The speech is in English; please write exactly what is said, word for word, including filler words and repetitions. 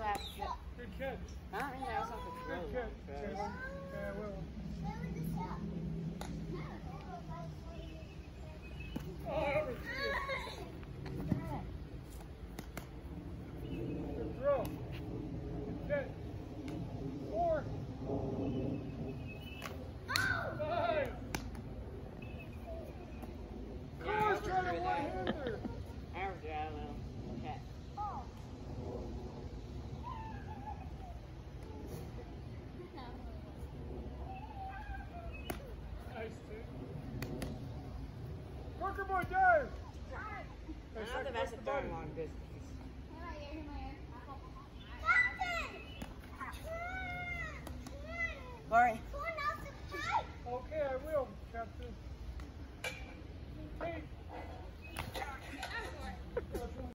that. Good catch. Huh? You know, something Good really catch, good. Taylor. Yeah, well. Oh, over to you. Good throw. Good catch. Four. Five. Car's trying to one-hander. There's the other little cat. Nice, too. Parker boy, dive. I don't know if that's a third one, because